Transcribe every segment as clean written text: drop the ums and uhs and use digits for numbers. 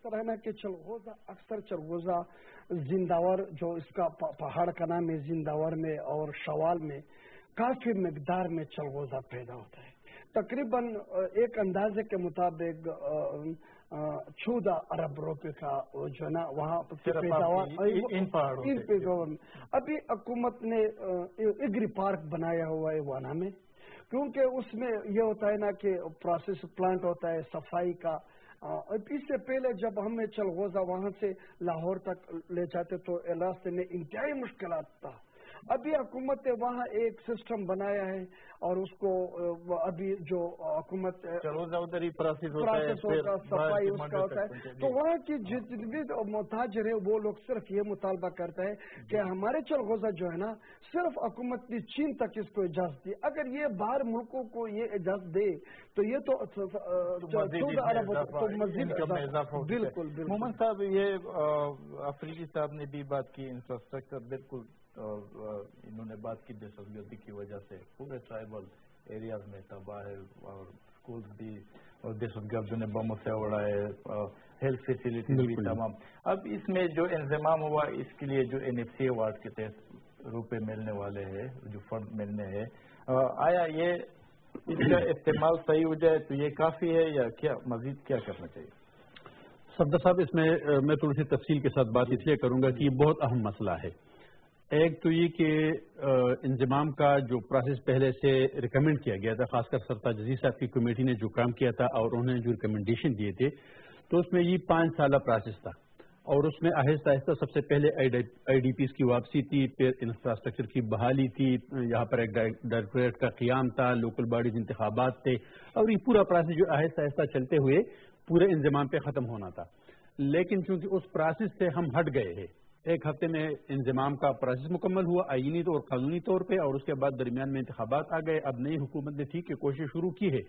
طرح ہے نا کہ چلغوزہ اکثر چلغوزہ زنداور جو اس کا پہاڑ کا نام ہے زنداور میں اور شوال میں کافی مقدار میں چلغوزہ پیدا ہوتا ہے. تقریباً ایک اندازے کے مطابق 14 ارب روپے کا جو ہے نا وہاں پیداوار. ابھی حکومت نے ایگری پارک بنایا ہوا ہے وانا میں, کیونکہ اس میں یہ ہوتا ہے نا کہ پروسیس پلانٹ ہوتا ہے صفائی کا. اس سے پہلے جب ہمیں چلغوزہ وہاں سے لاہور تک لے جاتے تو راستے میں انتہائی مشکلات تھا. ابھی حکومت نے وہاں ایک سسٹم بنایا ہے اور اس کو ابھی جو حکومت صفائی اس کا ہوتا ہے تو وہاں کی جتنے بھی تاجر ہے وہ لوگ صرف یہ مطالبہ کرتا ہے کہ ہمارے چلغوزہ جو ہے نا صرف حکومت نے چین تک اس کو اجازت دی. اگر یہ باہر ملکوں کو یہ اجازت دے تو یہ تو مزید بالکل. محمد صاحب یہ افریدی صاحب نے بھی بات کی انفراسٹرکچر بالکل انہوں نے بات کی دہشت گردی کی وجہ سے پورے ٹرائبل ایریاز میں تباہ ہے اور اسکولز بھی اور دہشت گردوں نے بموں سے اڑائے, ہیلتھ فیسلٹیز بھی تمام. اب اس میں جو انضمام ہوا اس کے لیے جو NFC ایوارڈ کے تحت روپے ملنے والے ہیں جو فنڈ ملنے ہیں, آیا یہ اس کا استعمال صحیح ہو جائے تو یہ کافی ہے یا کیا مزید کیا کرنا چاہیے؟ صفدر صاحب اس میں تھوڑی سی تفصیل کے ساتھ بات اس لیے کروں گا کہ یہ بہت اہم مسئلہ ہے. ایک تو یہ کہ انضمام کا جو پروسیس پہلے سے ریکمینڈ کیا گیا تھا, خاص کر سرتاج عزیز صاحب کی کمیٹی نے جو کام کیا تھا اور انہوں نے جو ریکمنڈیشن دیے تھے تو اس میں یہ 5 سالہ پروسیس تھا اور اس میں آہستہ آہستہ سب سے پہلے IDPs کی واپسی تھی, پھر انفراسٹرکچر کی بحالی تھی, یہاں پر ایک ڈائریکٹوریٹ کا قیام تھا, لوکل باڈیز انتخابات تھے اور یہ پورا پروسیس جو آہستہ آہستہ چلتے ہوئے پورے انضمام پہ ختم ہونا تھا. لیکن چونکہ اس پروسیس سے ہم ہٹ گئے ہیں, ایک ہفتے میں انضمام کا پروسیس مکمل ہوا آئینی اور قانونی طور پہ, اور اس کے بعد درمیان میں انتخابات آ گئے. اب نئی حکومت نے ٹھیک ہے کوشش شروع کی ہے,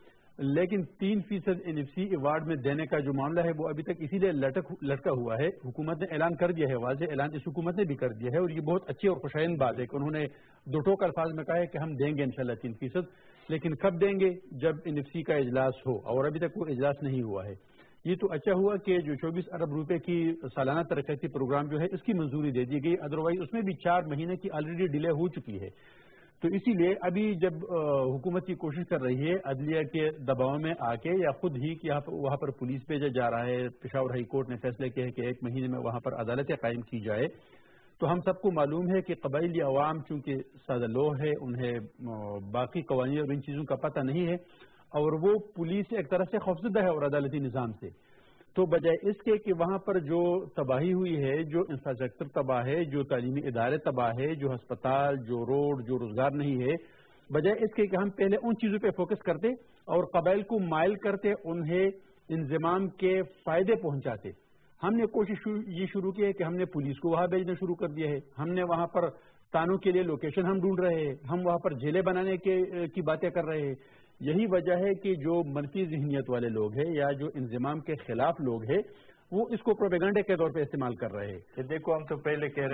لیکن 3% NFC ایوارڈ میں دینے کا جو معاملہ ہے وہ ابھی تک اسی لیے لٹکا ہوا ہے. حکومت نے اعلان کر دیا ہے, واضح اعلان اس حکومت نے بھی کر دیا ہے اور یہ بہت اچھی اور خوشائن بات ہے کہ انہوں نے 2 ٹوک الفاظ میں کہا ہے کہ ہم دیں گے انشاءاللہ 3%, لیکن کب دیں گے؟ جب NFC کا اجلاس ہو, اور ابھی تک وہ اجلاس نہیں ہوا ہے. یہ تو اچھا ہوا کہ جو 24 ارب روپے کی سالانہ ترقیاتی پروگرام جو ہے اس کی منظوری دے دی گئی, ادروائز اس میں بھی 4 مہینے کی آلریڈی ڈیلے ہو چکی ہے. تو اسی لیے ابھی جب حکومت کی کوشش کر رہی ہے عدلیہ کے دباؤ میں آ کے یا خود ہی کہ وہاں پر پولیس بھیجا جا رہا ہے, پشاور ہائی کورٹ نے فیصلہ کیا ہے کہ 1 مہینے میں وہاں پر عدالتیں قائم کی جائے, تو ہم سب کو معلوم ہے کہ قبائلی عوام چونکہ سادہ لوگ ہے, انہیں باقی قوانین اور ان چیزوں کا پتہ نہیں ہے اور وہ پولیس ایک طرح سے خوفزدہ ہے اور عدالتی نظام سے. تو بجائے اس کے کہ وہاں پر جو تباہی ہوئی ہے, جو انفراسٹرکچر تباہ ہے, جو تعلیمی ادارے تباہ ہے, جو ہسپتال, جو روڈ, جو روزگار نہیں ہے, بجائے اس کے کہ ہم پہلے ان چیزوں پہ فوکس کرتے اور قبائل کو مائل کرتے, انہیں انضمام کے فائدے پہنچاتے. ہم نے کوشش یہ شروع کی ہے کہ ہم نے پولیس کو وہاں بھیجنا شروع کر دیا ہے, ہم نے وہاں پر تانوں کے لیے لوکیشن ہم ڈھونڈ رہے ہیں, ہم وہاں پر جیلیں بنانے کی باتیں کر رہے ہیں. یہی وجہ ہے کہ جو منفی ذہنیت والے لوگ ہیں یا جو انضمام کے خلاف لوگ ہیں وہ اس کو پروپیگنڈے کے طور پہ استعمال کر رہے ہیں. دیکھو ہم تو پہلے کہہ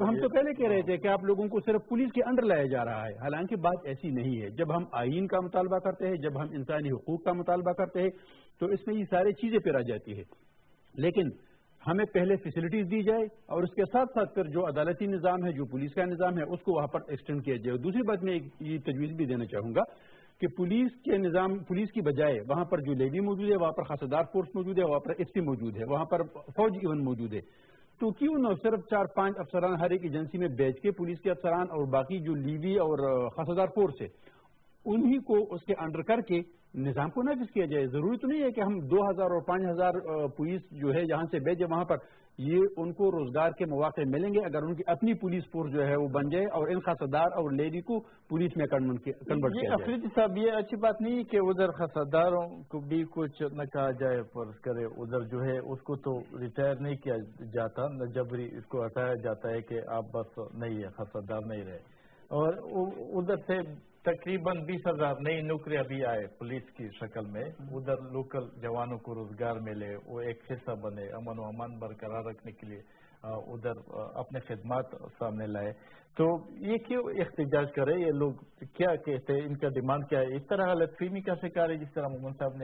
رہے تھے کہ آپ لوگوں کو صرف پولیس کے انڈر لایا جا رہا ہے, حالانکہ بات ایسی نہیں ہے. جب ہم آئین کا مطالبہ کرتے ہیں, جب ہم انسانی حقوق کا مطالبہ کرتے ہیں تو اس میں یہ ساری چیزیں پھر آ جاتی ہے. لیکن ہمیں پہلے فیسلٹیز دی جائے اور اس کے ساتھ ساتھ پھر جو عدالتی نظام ہے, جو پولیس کا نظام ہے, اس کو وہاں پر ایکسٹینڈ کیا جائے. دوسری بات میں یہ تجویز بھی دینا چاہوں گا کہ پولیس کی بجائے وہاں پر جو لیوی موجود ہے, وہاں پر خاصدار فورس موجود ہے, وہاں پر FC موجود ہے, وہاں پر فوج ایون موجود ہے, تو کیوں نہ صرف 4-5 افسران ہر ایک ایجنسی میں بیچ کے پولیس کے افسران اور باقی جو لیوی اور خاصدار فورس ہے انہی کو اس کے انڈر کر کے نظام کو نافذ کیا جائے. ضروری تو نہیں ہے کہ ہم 2000 اور 5000 پولیس جو ہے یہاں سے بھیجے وہاں پر, یہ ان کو روزگار کے مواقع ملیں گے اگر ان کی اپنی پولیس فورس جو ہے وہ بن جائے اور ان خاصدار اور لیڈی کو پولیس میں کنورٹ کیا جائے. افریدی صاحب یہ اچھی بات نہیں ہے کہ ادھر خاصداروں کو بھی کچھ نہ کہا جائے, فرض کرے ادھر جو ہے اس کو تو ریٹائر نہیں کیا جاتا, نہ جبری اس کو ہٹایا جاتا ہے کہ آپ بس نہیں ہے خاصدار نہیں رہے, اور ادھر سے تقریباً 20,000 نئی نوکریاں بھی آئے پولیس کی شکل میں, ادھر لوکل جوانوں کو روزگار ملے, وہ ایک حصہ بنے, امن و امان برقرار رکھنے کے لیے ادھر اپنے خدمات سامنے لائے. تو یہ کیوں احتجاج کرے یہ لوگ, کیا کہتے ہیں, ان کا ڈیمانڈ کیا ہے؟ اس طرح غلط فہمی کا شکار ہے جس طرح محمد صاحب نے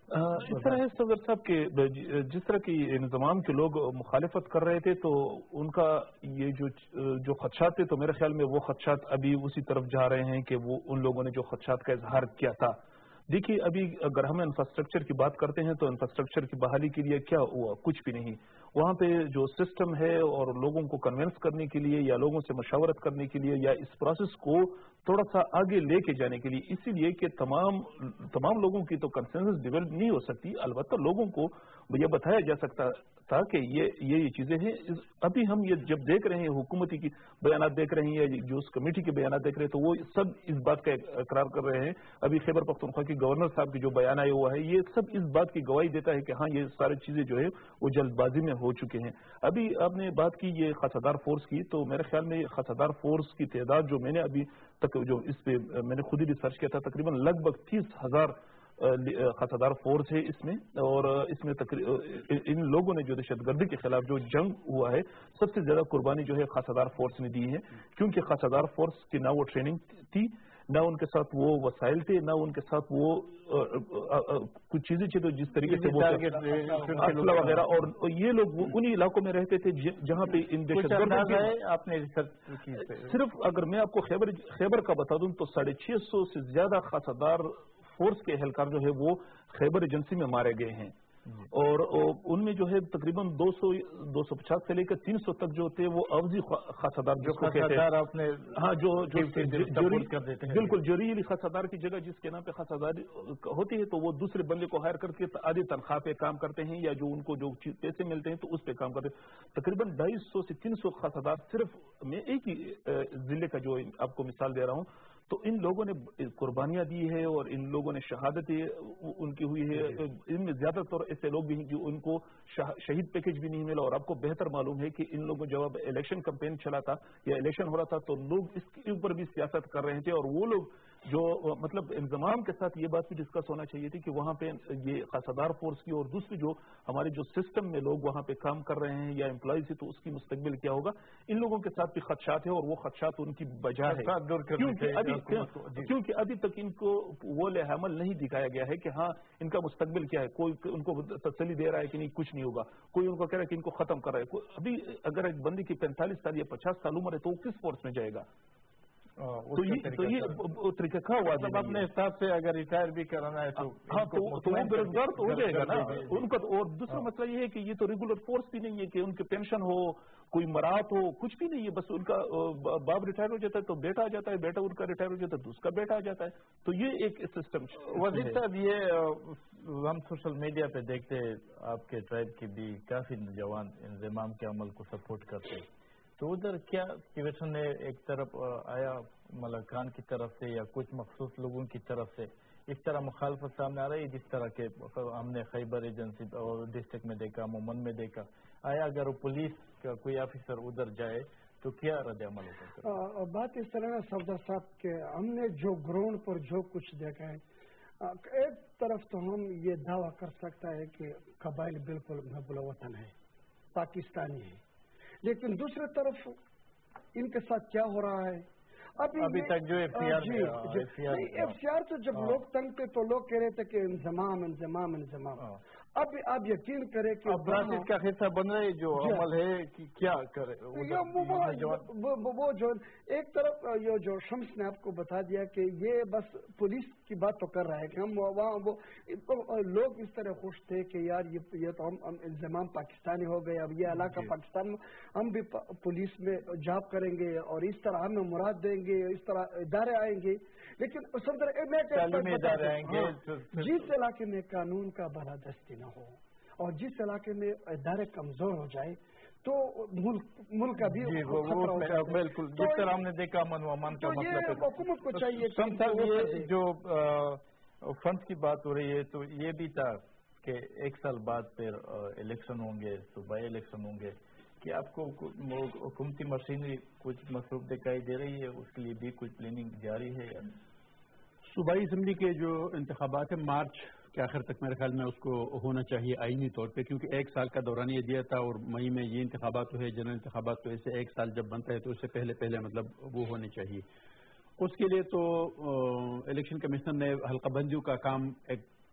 اس طرح ہے صدر صاحب کہ جس طرح کی انضمام کے لوگ مخالفت کر رہے تھے تو ان کا یہ جو خدشات تھے تو میرے خیال میں وہ خدشات ابھی اسی طرف جا رہے ہیں کہ وہ ان لوگوں نے جو خدشات کا اظہار کیا تھا. دیکھیے ابھی اگر ہم انفراسٹرکچر کی بات کرتے ہیں تو انفراسٹرکچر کی بحالی کے لیے کیا ہوا؟ کچھ بھی نہیں. وہاں پہ جو سسٹم ہے اور لوگوں کو کنونس کرنے کے لیے یا لوگوں سے مشاورت کرنے کے لیے یا اس پروسیس کو تھوڑا سا آگے لے کے جانے کے لیے، اسی لیے کہ تمام لوگوں کی تو کنسنسس ڈیولپ نہیں ہو سکتی. البتہ لوگوں کو یہ بتایا جا سکتا تھا کہ یہ چیزیں ہیں. ابھی ہم یہ جب دیکھ رہے ہیں حکومتی کی بیانات دیکھ رہے ہیں یا جو اس کمیٹی کے بیانات دیکھ رہے ہیں تو وہ سب اس بات کا اقرار کر رہے ہیں. ابھی خیبر پختونخوا کی گورنر صاحب کی جو بیان آیا ہوا ہے یہ سب اس بات کی گواہی دیتا ہے کہ ہاں یہ ساری چیزیں جو ہے وہ جلد بازی میں ہو چکے ہیں. ابھی آپ نے بات کی یہ خاصدار فورس کی، تو میرے خیال میں خاصدار فورس کی تعداد جو میں نے ابھی تک جو اس پہ میں نے خود ہی ریسرچ کیا تھا تقریباً لگ بھگ 30,000 خاصدار فورس ہے اس میں. اور اس میں ان لوگوں نے جو دہشت گردی کے خلاف جو جنگ ہوا ہے سب سے زیادہ قربانی جو ہے خاصدار فورس نے دی ہے، کیونکہ خاصدار فورس کی نہ وہ ٹریننگ تھی، نہ ان کے ساتھ وہ وسائل تھے، نہ ان کے ساتھ وہ کچھ چیزیں تھیں تو جس طریقے سے وہ اسلحہ وغیرہ. اور یہ لوگ انہی علاقوں میں رہتے تھے جہاں پہ ان دہشت گردوں آپ نے صرف اگر میں آپ کو خیبر کا بتا دوں تو 650 سے زیادہ خاصدار فورس کے اہلکار جو ہے وہ خیبر ایجنسی میں مارے گئے ہیں. اور ان میں جو ہے تقریباً 250 سے لے کر 300 تک جو تھے وہ عوضی خاصدار جو آپ نے ہاں جو بالکل جوریلی خاصدار کی جگہ جس کے نام پہ خاصداری ہوتی ہے تو وہ دوسرے بندے کو ہائر کر کے آدھی تنخواہ پہ کام کرتے ہیں یا جو ان کو جو پیسے ملتے ہیں تو اس پہ کام کرتے ہیں. تقریباً 250 سے 300 خاصدار صرف میں ایک ہی ضلع کا جو آپ کو مثال دے رہا ہوں. تو ان لوگوں نے قربانیاں دی ہے اور ان لوگوں نے شہادتیں ان کی ہوئی ہے. ان میں زیادہ تر ایسے لوگ بھی ہیں جو ان کو شہید پیکج بھی نہیں ملا. اور آپ کو بہتر معلوم ہے کہ ان لوگوں جب الیکشن کمپین چلا تھا یا الیکشن ہو رہا تھا تو لوگ اس کے اوپر بھی سیاست کر رہے تھے. اور وہ لوگ جو مطلب انضمام کے ساتھ یہ بات بھی ڈسکس ہونا چاہیے تھی کہ وہاں پہ یہ خاصدار فورس کی اور دوسری جو ہمارے جو سسٹم میں لوگ وہاں پہ کام کر رہے ہیں یا امپلائیز تو اس کی مستقبل کیا ہوگا. ان لوگوں کے ساتھ بھی خدشات ہیں اور وہ خدشات ان کی وجہ ہے کیونکہ ابھی تک ان کو وہ عمل نہیں دکھایا گیا ہے کہ ہاں ان کا مستقبل کیا ہے. کوئی ان کو تسلی دے رہا ہے کہ نہیں کچھ نہیں ہوگا، کوئی ان کو کہہ رہا ہے کہ ان کو ختم کر رہا ہے. ابھی اگر ایک بندے کی 45 سال یا 50 سال عمر ہے تو وہ کس فورس میں جائے گا؟ تو یہ طریقہ کھا ہوا جب اپنے حساب سے اگر ریٹائر بھی کرانا ہے تو ہاں تو وہ بے روزگار تو ہو جائے گا نا ان کا. اور دوسرا مسئلہ یہ ہے کہ یہ تو ریگولر فورس بھی نہیں ہے کہ ان کی پینشن ہو، کوئی مراحت ہو، کچھ بھی نہیں ہے. بس ان کا باپ ریٹائر ہو جاتا ہے تو بیٹا آ جاتا ہے، بیٹا ان کا ریٹائر ہو جاتا ہے تو اس کا بیٹا آ جاتا ہے. تو یہ ایک سسٹم. وزیر صاحب یہ ہم سوشل میڈیا پہ دیکھتے آپ کے ٹرائب کے بھی کافی نوجوان انضمام کے عمل کو سپورٹ کرتے، تو ادھر کیا سچویشن ہے؟ ایک طرف آیا ملکان کی طرف سے یا کچھ مخصوص لوگوں کی طرف سے اس طرح مخالفت سامنے آ رہی ہے جس طرح کے ہم نے خیبر ایجنسی اور ڈسٹرکٹ میں دیکھا، مومن میں دیکھا؟ آیا اگر پولیس کا کوئی آفیسر ادھر جائے تو کیا رد عمل ہوتا ہے؟ بات اس طرح ہے صفدر صاحب کہ ہم نے جو گراؤنڈ پر جو کچھ دیکھا ہے، ایک طرف تو ہم یہ دعویٰ کر سکتا ہے کہ قبائل بالکل محب الوطن ہے، پاکستانی ہے، لیکن دوسری طرف ان کے ساتھ کیا ہو رہا ہے ابھی تک جو ایف سی آر تو جب لوگ تنگ تھے تو لوگ کہہ رہے تھے کہ انضمام انضمام انضمام. اب آپ یقین کریں کہ برانچ کا حصہ بن رہے جو عمل ہے کہ کیا کرے وہ جو ایک طرف یہ جو شمس نے آپ کو بتا دیا کہ یہ بس پولیس کی بات تو کر رہا ہے کہ ہم وہاں وہ لوگ اس طرح خوش تھے کہ یار یہ تو ہم انضمام پاکستانی ہو گئے، اب یہ علاقہ پاکستان میں ہم بھی پولیس میں جاب کریں گے اور اس طرح ہمیں مراد دیں گے، اس طرح ادارے آئیں گے. لیکن جس علاقے میں قانون کا بالادستی نہ ہو اور جس علاقے میں ادارے کمزور ہو جائے تو ملک کا بھی بالکل جس طرح ہم نے دیکھا امن و امان کا مطلب حکومت کو چاہیے. جو فنڈز کی بات ہو رہی ہے تو یہ بھی تھا کہ ایک سال بعد پھر الیکشن ہوں گے، صوبائی الیکشن ہوں گے، کہ آپ کو حکومتی مشینری کچھ مصروف دکھائی دے رہی ہے؟ اس کے لیے بھی کچھ پلاننگ جاری ہے یا نہیں؟ صوبائی اسمبلی کے جو انتخابات ہیں مارچ کے آخر تک میرے خیال میں اس کو ہونا چاہیے آئینی طور پہ، کیونکہ ایک سال کا دورانیہ دیا تھا اور مئی میں یہ انتخابات ہوئے جنرل انتخابات، تو اسے ایک سال جب بنتا ہے تو اس سے پہلے مطلب وہ ہونے چاہیے. اس کے لیے تو الیکشن کمیشن نے حلقہ بندیوں کا کام ایک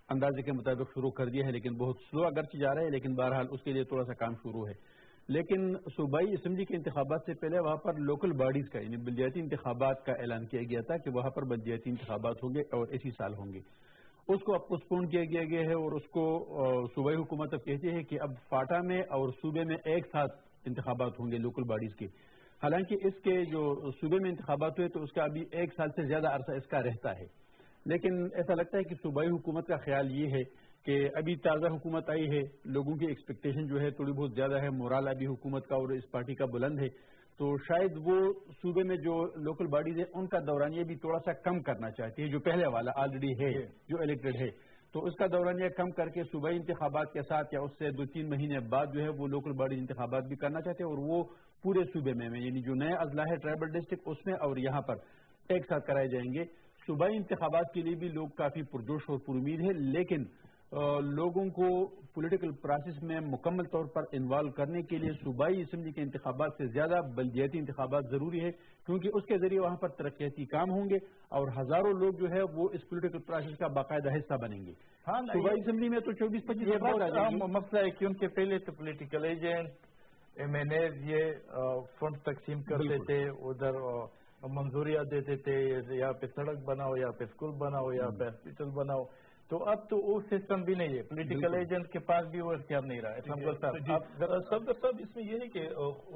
اندازے کے مطابق شروع کر دیا ہے، لیکن بہت سلو اگرچہ جا رہا ہے، لیکن بہرحال اس کے لیے تھوڑا سا کام شروع ہے. لیکن صوبائی اسمبلی کے انتخابات سے پہلے وہاں پر لوکل باڈیز کا یعنی بلدیاتی انتخابات کا اعلان کیا گیا تھا کہ وہاں پر بلدیاتی انتخابات ہوں گے اور اسی سال ہوں گے. اس کو اب پوسٹپون کیا گیا ہے اور اس کو صوبائی حکومت اب کہتی ہے کہ اب فاٹا میں اور صوبے میں ایک ساتھ انتخابات ہوں گے لوکل باڈیز کے. حالانکہ اس کے جو صوبے میں انتخابات ہوئے تو اس کا ابھی 1 سال سے زیادہ عرصہ اس کا رہتا ہے. لیکن ایسا لگتا ہے کہ صوبائی حکومت کا خیال یہ ہے کہ ابھی تازہ حکومت آئی ہے، لوگوں کی ایکسپیکٹیشن جو ہے تھوڑی بہت زیادہ ہے، مورال ابھی حکومت کا اور اس پارٹی کا بلند ہے، تو شاید وہ صوبے میں جو لوکل باڈیز ہیں ان کا دورانیہ بھی تھوڑا سا کم کرنا چاہتی ہے، جو پہلے والا آلریڈی ہے جو الیکٹڈ ہے، تو اس کا دورانیہ کم کر کے صوبائی انتخابات کے ساتھ یا اس سے 2-3 مہینے بعد جو ہے وہ لوکل باڈیز انتخابات بھی کرنا چاہتے ہیں، اور وہ پورے صوبے میں یعنی جو نئے اضلاع ہے ٹرائبل ڈسٹرکٹ اس میں اور یہاں پر ایک ساتھ کرائے جائیں گے. صوبائی انتخابات کے لیے بھی لوگ کافی پرجوش اور پر امید ہے، لیکن لوگوں کو پولیٹیکل پروسیس میں مکمل طور پر انوالو کرنے کے لیے صوبائی اسمبلی کے انتخابات سے زیادہ بلدیاتی انتخابات ضروری ہے، کیونکہ اس کے ذریعے وہاں پر ترقیاتی کام ہوں گے اور ہزاروں لوگ جو ہے وہ اس پولیٹیکل پروسیس کا باقاعدہ حصہ بنیں گے. صوبائی اسمبلی میں تو 24-25 مسئلہ ہے کہ ان کے پہلے تو political agent M N A یہ فنڈ تقسیم کرتے تھے، ادھر منظوریاں دیتے تھے، یہاں پہ سڑک بناؤ، یہاں پہ اسکول بناؤ، یہاں پہ ہاسپٹل بناؤ. تو اب تو وہ سسٹم بھی نہیں ہے، پولیٹیکل ایجنٹ کے پاس بھی وہ اختیار نہیں رہا. صفدر صاحب اس میں یہ ہے کہ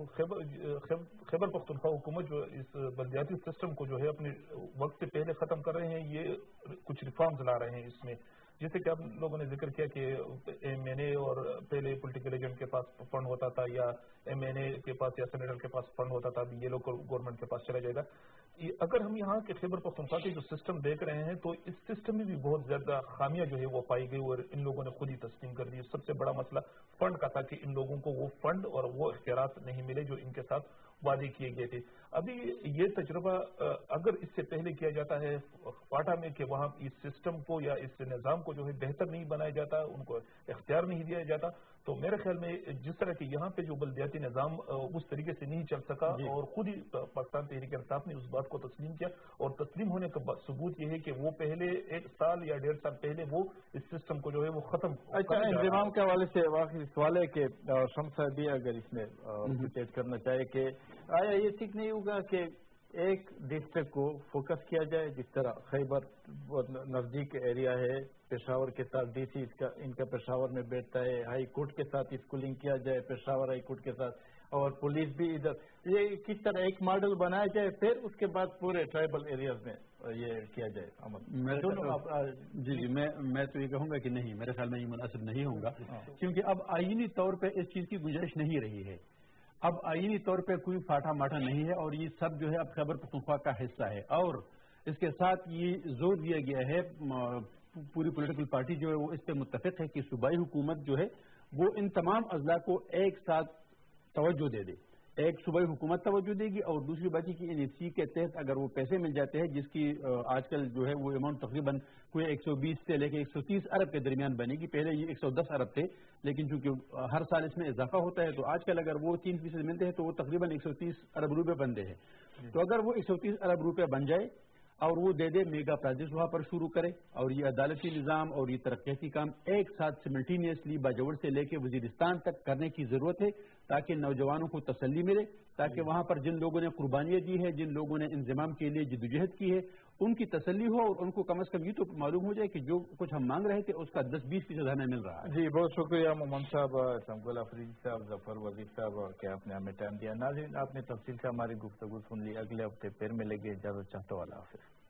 خیبر پختونخوا حکومت جو اس بلدیاتی سسٹم کو جو ہے اپنے وقت سے پہلے ختم کر رہے ہیں، یہ کچھ ریفارمز لا رہے ہیں اس میں، جیسے کہ آپ لوگوں نے ذکر کیا کہ ایم این اے اور پہلے پولیٹیکل ایجنٹ کے پاس فنڈ ہوتا تھا یا ایم این اے کے پاس یا سینیٹر کے پاس فنڈ ہوتا تھا، ابھی یہ لوکل گورنمنٹ کے پاس چلا جائے گا. اگر ہم یہاں کے خیبر پختونخوا کے جو سسٹم دیکھ رہے ہیں تو اس سسٹم میں بھی بہت زیادہ خامیاں جو ہے وہ پائی گئی اور ان لوگوں نے خود ہی تسلیم کر دی. سب سے بڑا مسئلہ فنڈ کا تھا کہ ان لوگوں کو وہ فنڈ اور وہ اختیارات نہیں ملے جو ان کے ساتھ وعدے کیے گئے تھے. ابھی یہ تجربہ اگر اس سے پہلے کیا جاتا ہے فاٹا میں کہ وہاں اس سسٹم کو یا اس نظام کو جو ہے بہتر نہیں بنایا جاتا، ان کو اختیار نہیں دیا جاتا، تو میرے خیال میں جس طرح کہ یہاں پہ جو بلدیاتی نظام اس طریقے سے نہیں چل سکا اور خود ہی پاکستان تحریک انصاف نے اس بات کو تسلیم کیا، اور تسلیم ہونے کا ثبوت یہ ہے کہ وہ پہلے 1 سال یا 1.5 سال پہلے وہ اس سسٹم کو جو ہے وہ ختم. اچھا، انضمام کے حوالے سے واقعی سوال ہے کہ شمس صاحب بھی اگر اس میں پیش کرنا چاہے کہ آیا یہ ٹھیک نہیں ہوگا کہ ایک ڈسٹرکٹ کو فوکس کیا جائے، جس طرح خیبر نزدیک ایریا ہے پشاور کے ساتھ، ڈی سی ان کا پشاور میں بیٹھتا ہے، ہائی کورٹ کے ساتھ اس کو لنک کیا جائے پشاور ہائی کورٹ کے ساتھ، اور پولیس بھی ادھر، یہ کس طرح ایک ماڈل بنایا جائے، پھر اس کے بعد پورے ٹرائبل ایریاز میں یہ کیا جائے عمل. جی میں تو یہ کہوں گا کہ نہیں، میرے خیال میں یہ مناسب نہیں ہوگا، کیونکہ اب آئینی طور پہ اس چیز کی گنجائش نہیں رہی ہے. اب آئینی طور پہ کوئی فاٹا ماٹا نہیں ہے اور یہ سب جو ہے اب خیبر پختونخوا کا حصہ ہے، اور اس کے ساتھ یہ زور دیا گیا ہے، پوری پولیٹیکل پارٹی جو ہے وہ اس پہ متفق ہے کہ صوبائی حکومت جو ہے وہ ان تمام اضلاع کو ایک ساتھ توجہ دے دے. ایک صوبائی حکومت توجہ دے گی اور دوسری بات کہ این ایف سی کے تحت اگر وہ پیسے مل جاتے ہیں، جس کی آج کل جو ہے وہ اماؤنٹ تقریباً کوئی 120 سے لے کے 130 ارب کے درمیان بنے گی. پہلے یہ 110 ارب تھے، لیکن چونکہ ہر سال اس میں اضافہ ہوتا ہے تو آج کل اگر وہ 3% ملتے ہیں تو وہ تقریباً 130 ارب روپے بنتے ہیں. تو اگر وہ 130 ارب روپے بن جائے اور وہ دے دے میگا پروجیکٹ وہاں پر شروع کرے، اور یہ عدالتی نظام اور یہ ترقیاتی کام ایک ساتھ سملٹینیسلی باجوڑ سے لے کے وزیرستان تک کرنے کی ضرورت ہے، تاکہ نوجوانوں کو تسلی ملے، تاکہ وہاں پر جن لوگوں نے قربانیاں دی ہے، جن لوگوں نے انضمام کے لیے جدوجہد کی ہے، ان کی تسلی ہو اور ان کو کم از کم یہ تو معلوم ہو جائے کہ جو کچھ ہم مانگ رہے تھے اس کا 10-20% ہمیں مل رہا ہے. جی بہت شکریہ مومن صاحب، سمگل افریدی صاحب، ظفر وزیر صاحب، کہ آپ نے ہمیں ٹائم دیا. ناظرین، آپ نے تفصیل سے ہماری گفتگو سن لی. اگلے ہفتے پھر ملیں گے. اجازت چاہتا ہوں، اللہ حافظ.